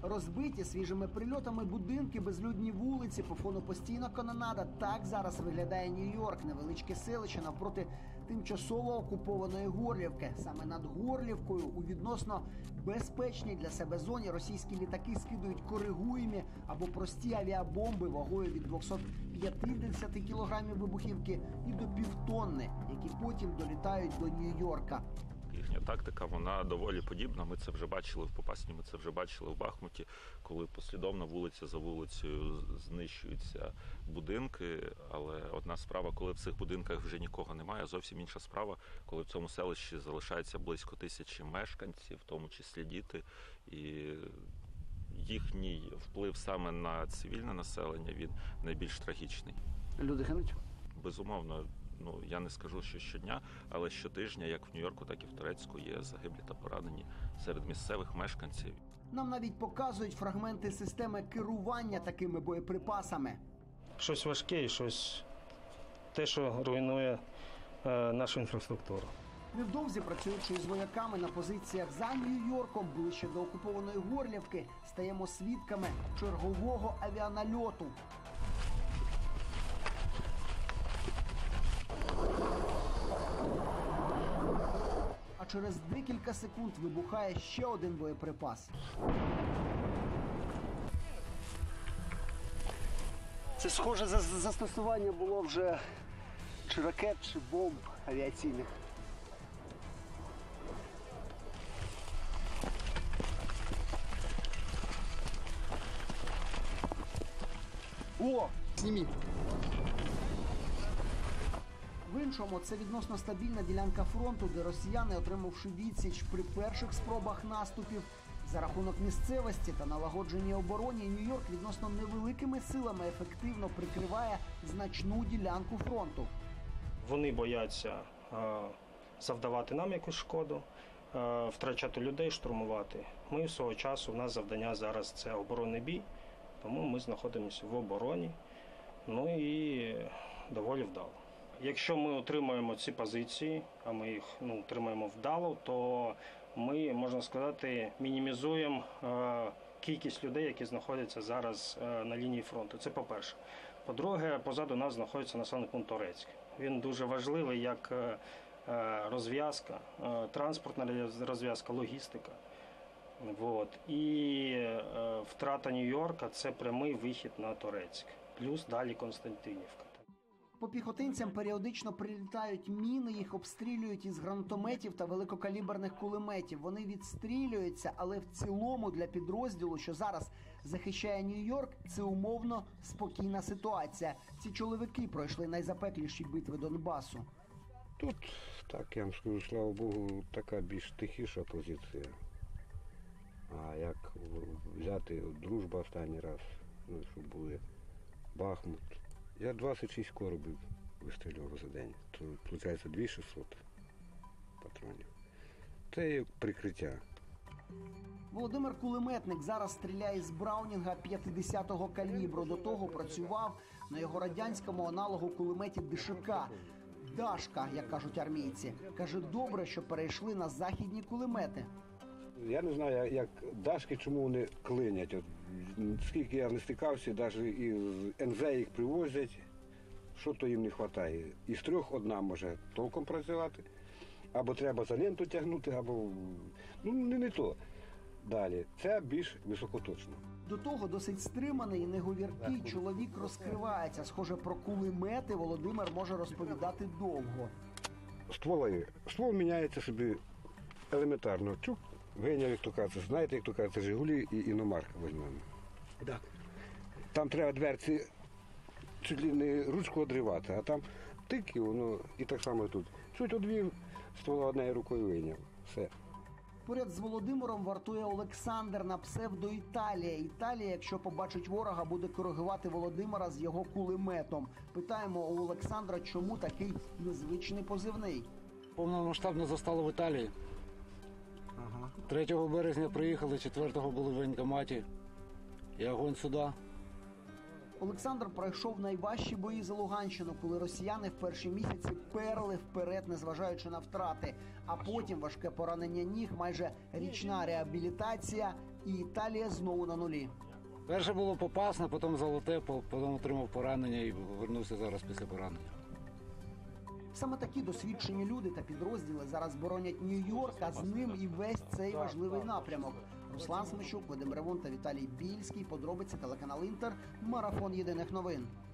Розбиті свіжими прильотами будинки, безлюдні вулиці, по фону постійна канонада. Так зараз виглядає Нью-Йорк, невеличке селище навпроти тимчасово окупованої Горлівки. Саме над Горлівкою у відносно безпечній для себе зоні російські літаки скидують коригуємі або прості авіабомби вагою від 250 кілограмів вибухівки і до півтонни, які потім долітають до Нью-Йорка. Їхня тактика, вона доволі подібна. Ми це вже бачили в Попасні, ми це вже бачили в Бахмуті, коли послідовно вулиця за вулицею знищуються будинки. Але одна справа, коли в цих будинках вже нікого немає, зовсім інша справа, коли в цьому селищі залишається близько 1000 мешканців, в тому числі діти, і їхній вплив саме на цивільне населення, він найбільш трагічний. Люди гинуть? Безумовно. Я не скажу, що щодня, але щотижня, як в Нью-Йорку, так і в Торецьку, є загиблі та поранені серед місцевих мешканців. Нам навіть показують фрагменти системи керування такими боєприпасами. Щось важке і щось те, що руйнує нашу інфраструктуру. Невдовзі, працюючи із вояками на позиціях за Нью-Йорком, ближче до окупованої Горлівки, стаємо свідками чергового авіанальоту. А через декілька секунд вибухає ще один боєприпас. Це схоже застосування було вже чи ракет, чи бомб авіаційних. О, зніми. В іншому, це відносно стабільна ділянка фронту, де росіяни, отримавши відсіч при перших спробах наступів, за рахунок місцевості та налагодженій обороні, Нью-Йорк відносно невеликими силами ефективно прикриває значну ділянку фронту. Вони бояться завдавати нам якусь шкоду, втрачати людей, штурмувати. Ми свого часу, у нас завдання зараз це оборонний бій, тому ми знаходимося в обороні, і доволі вдало. Якщо ми отримаємо ці позиції, а ми їх отримаємо вдало, то ми, можна сказати, мінімізуємо кількість людей, які знаходяться зараз на лінії фронту. Це по-перше. По-друге, позаду нас знаходиться населений пункт Торецьк. Він дуже важливий як розв'язка, транспортна розв'язка, логістика. І втрата Нью-Йорка – це прямий вихід на Торецьк. Плюс далі Константинівка. По піхотинцям періодично прилітають міни, їх обстрілюють із гранатометів та великокаліберних кулеметів. Вони відстрілюються, але в цілому для підрозділу, що зараз захищає Нью-Йорк, це умовно спокійна ситуація. Ці чоловіки пройшли найзапекліші битви Донбасу. Тут, так я вам скажу, слава Богу, така більш тихіша позиція. А як взяти Дружба останній раз, щоб були Бахмут. Я 26 коробів вистрілював за день. То, виходить, 2600 патронів. Це як прикриття. Володимир Кулеметник зараз стріляє з Браунінга 50-го калібру. До того працював на його радянському аналогу кулеметі ДШК. Дашка, як кажуть армійці. Каже, добре, що перейшли на західні кулемети. Я не знаю, як Дашки, чому вони клинять. От, скільки я не стикався, навіть і з НЗ їх привозять, що то їм не вистачає. Із 3 одна може толком працювати, або треба за ленту тягнути, або не то. Далі, це більш високоточно. До того досить стриманий і неговіркий чоловік розкривається. Схоже, про кулемети Володимир може розповідати довго. Ствол міняється собі елементарно. Чук, вийняв, як то кажуть, знаєте, як то кажуть, Жигулі і іномарка візьмемо. Так. Там треба дверці чуть ли не ручку одривати, а там тик і воно, і так само тут. Чуть одвів, ствола однією рукою вийняв. Все. Поряд з Володимиром вартує Олександр на псевдо Італія. Італія, якщо побачить ворога, буде коригувати Володимира з його кулеметом. Питаємо у Олександра, чому такий незвичний позивний. Повномасштабно застало в Італії. 3 березня приїхали, 4-го були в воєнкоматі. І огонь сюди. Олександр пройшов найважчі бої за Луганщину, коли росіяни в перші місяці перли вперед, незважаючи на втрати. А потім важке поранення ніг, майже річна реабілітація І Італія знову на нулі. Перше було Попасне, потім Золоте, потім отримав поранення і повернувся зараз після поранення. Саме такі досвідчені люди та підрозділи зараз боронять Нью-Йорк, а з ним і весь цей важливий напрямок. Руслан Смещук, Вадим Ревун та Віталій Більський. Подробиці телеканал Інтер. Марафон єдиних новин.